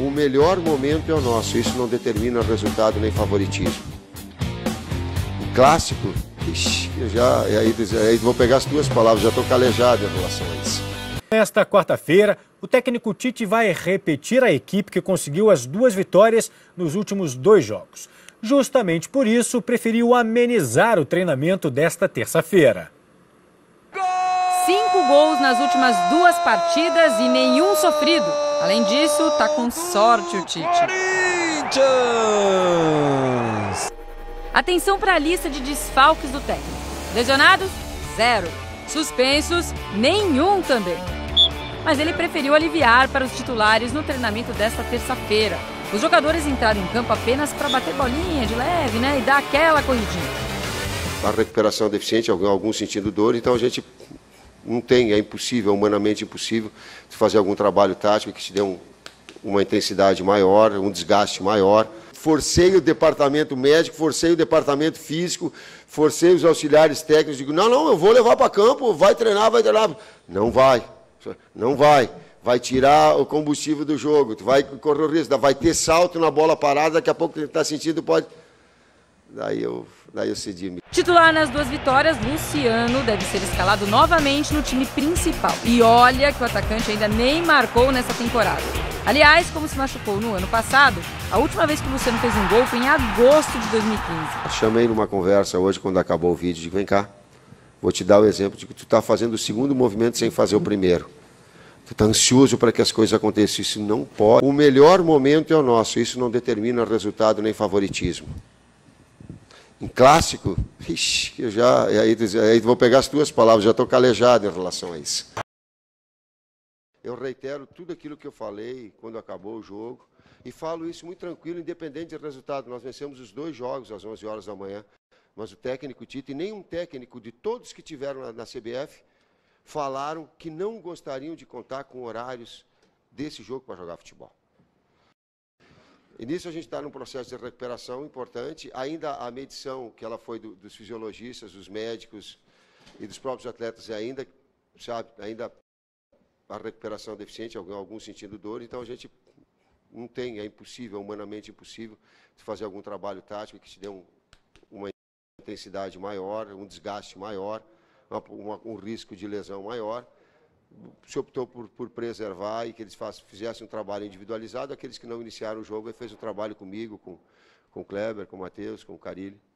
O melhor momento é o nosso, isso não determina resultado nem favoritismo. O clássico, aí vou pegar as duas palavras, já estou calejado em relação a isso. Nesta quarta-feira, o técnico Tite vai repetir a equipe que conseguiu as 2 vitórias nos últimos 2 jogos. Justamente por isso, preferiu amenizar o treinamento desta terça-feira. 5 gols nas últimas 2 partidas e nenhum sofrido. Além disso, tá com sorte o Tite. Atenção para a lista de desfalques do técnico. Lesionados? 0. Suspensos? Nenhum também. Mas ele preferiu aliviar para os titulares no treinamento desta terça-feira. Os jogadores entraram em campo apenas para bater bolinha de leve, e dar aquela corridinha. A recuperação deficiente, algum sentindo dor, então a gente não tem, é impossível, humanamente impossível, de fazer algum trabalho tático que te dê uma intensidade maior, um desgaste maior. Forcei o departamento médico, forcei o departamento físico, forcei os auxiliares técnicos, digo, não, eu vou levar para campo, vai treinar. Não vai. Vai tirar o combustível do jogo, tu vai correr o risco, vai ter salto na bola parada, daqui a pouco tu está sentindo, pode... Daí eu cedi. Titular nas 2 vitórias, Luciano deve ser escalado novamente no time principal. E olha que o atacante ainda nem marcou nessa temporada. Aliás, como se machucou no ano passado, a última vez que o Luciano fez um gol foi em agosto de 2015. Chamei numa conversa hoje, quando acabou o vídeo, digo, vem cá, vou te dar o exemplo de que tu está fazendo o segundo movimento sem fazer o primeiro. Tu está ansioso para que as coisas aconteçam, isso não pode. O melhor momento é o nosso, isso não determina resultado nem favoritismo. Em clássico, aí vou pegar as duas palavras, já estou calejado em relação a isso. Eu reitero tudo aquilo que eu falei quando acabou o jogo e falo isso muito tranquilo, independente do resultado. Nós vencemos os 2 jogos às 11 horas da manhã, mas o técnico Tite e nenhum técnico de todos que tiveram na CBF falaram que não gostariam de contar com horários desse jogo para jogar futebol. E nisso a gente está num processo de recuperação importante. Ainda a medição, que ela foi dos fisiologistas, dos médicos e dos próprios atletas, ainda a recuperação deficiente, algum sentindo dor. Então a gente não tem, é impossível, humanamente impossível, de fazer algum trabalho tático que te dê uma intensidade maior, um desgaste maior, um risco de lesão maior. Se optou por preservar e que eles fizessem um trabalho individualizado. Aqueles que não iniciaram o jogo, ele fez um trabalho comigo, com o Kleber, com o Matheus, com o Carille.